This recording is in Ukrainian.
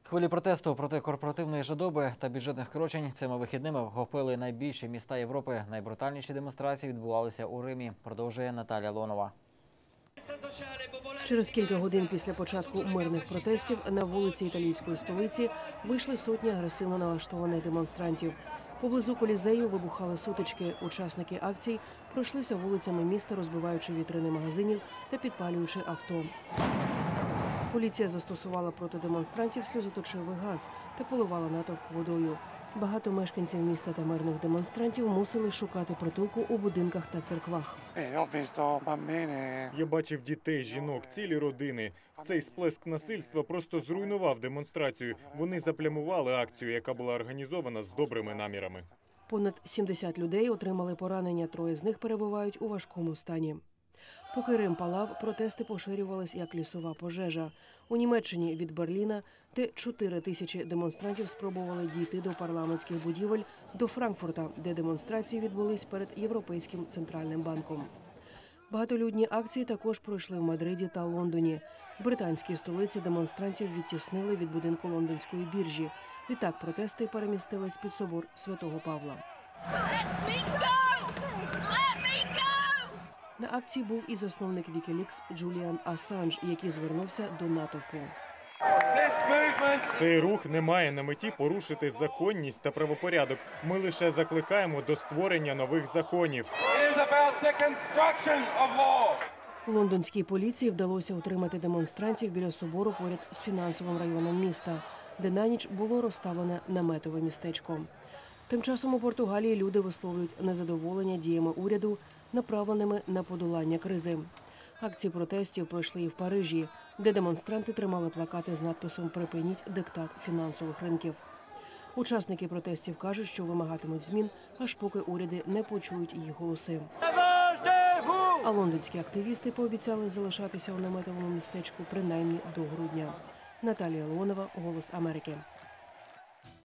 Хвилі протесту проти корпоративної жадоби та бюджетних скорочень цими вихідними охопили найбільші міста Європи. Найбрутальніші демонстрації відбувалися у Римі, продовжує Наталія Лонова. Через кілька годин після початку мирних протестів на вулиці італійської столиці вийшли сотні агресивно налаштованих демонстрантів. Поблизу Колізею вибухали сутички. Учасники акцій пройшлися вулицями міста, розбиваючи вітрини магазинів та підпалюючи авто. Поліція застосувала проти демонстрантів сльозоточивий газ та поливала натовп водою. Багато мешканців міста та мирних демонстрантів мусили шукати притулку у будинках та церквах. Я бачив дітей, жінок, цілі родини. Цей сплеск насильства просто зруйнував демонстрацію. Вони заплямували акцію, яка була організована з добрими намірами. Понад 70 людей отримали поранення, троє з них перебувають у важкому стані. Поки Рим палав, протести поширювались як лісова пожежа. У Німеччині від Берліна, де 4 тисячі демонстрантів спробували дійти до парламентських будівель, до Франкфурта, де демонстрації відбулись перед Європейським центральним банком. Багатолюдні акції також пройшли в Мадриді та Лондоні. Британські столиці демонстрантів відтіснили від будинку лондонської біржі. Відтак протести перемістились під собор Святого Павла. На акції був і засновник Вікілікс Джуліан Асанж, який звернувся до натовпу. Цей рух не має на меті порушити законність та правопорядок. Ми лише закликаємо до створення нових законів. Лондонській поліції вдалося утримати демонстрантів біля собору поряд з фінансовим районом міста, де на ніч було розставлене наметове містечко. Тим часом у Португалії люди висловлюють незадоволення діями уряду, направленими на подолання кризи. Акції протестів пройшли і в Парижі, де демонстранти тримали плакати з надписом «Припиніть диктат фінансових ринків». Учасники протестів кажуть, що вимагатимуть змін, аж поки уряди не почують їх голоси. А лондонські активісти пообіцяли залишатися у наметовому містечку принаймні до грудня. Наталія Леонова, «Голос Америки».